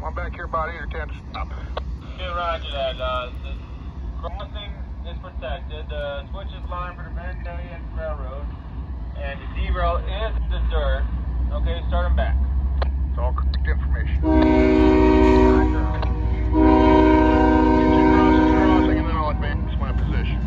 I'm back here about 8 or 10 to stop. Yeah, roger that. The crossing is protected. The switch is lined for the Vandalia Railroad. And the derail is in the dirt. Okay, start them back. It's all correct information. Crossing, and then I'll advance my position.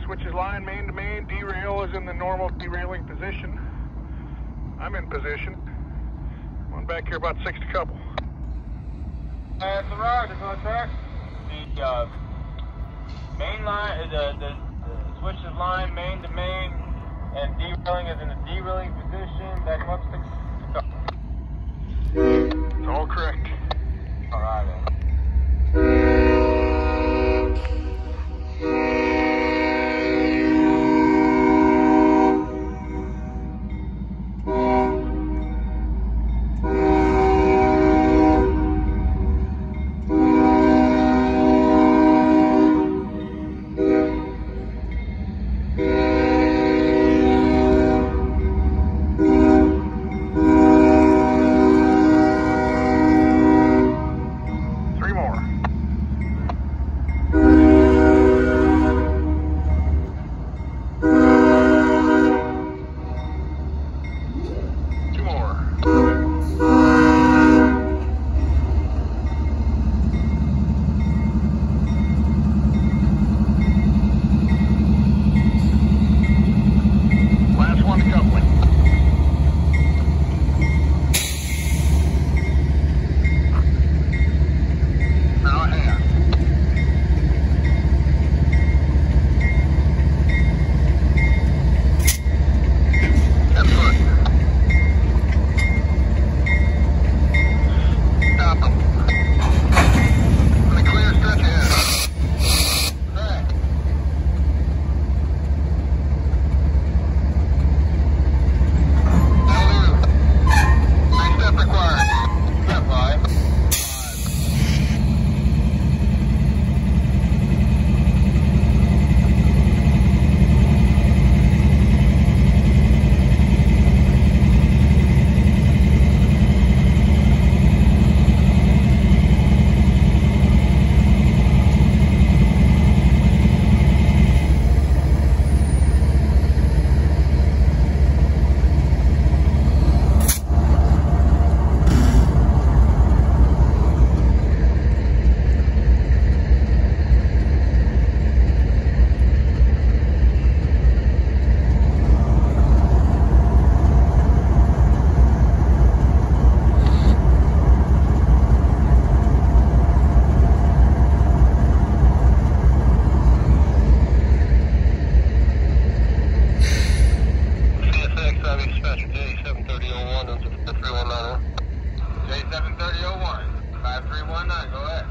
Switch is line main to main. Derail is in the normal derailing position. I'm in position. One back here about 6 to couple. That's the rock, that's on track. The main line, the switch is line main to main, and derailing is in the derailing position. Back up 6 to couple. It's all correct. All right, then. J730 5319, go ahead.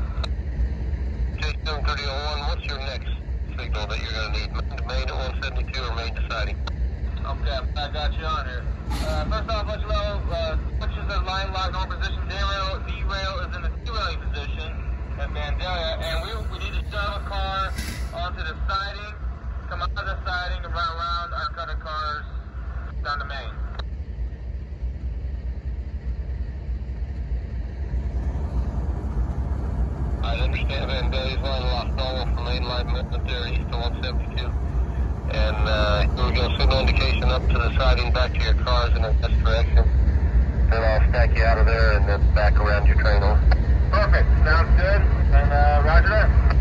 J730, what's your next signal that you're going to need? Main at 172 or main deciding? Okay, I got you on here. First off, let you know, switches are line locked on position. Derail is in the derailing position at Vandalia, and we need to shuttle a car onto the siding, come out of the siding, and run around our cutter cars down the main. I understand Vandalia's line locked all from main line movement there east to 172. And we're going to signal indication up to the siding, back to your cars in a west direction. Then I'll stack you out of there and then back around your train over. Perfect. Sounds good. And roger that.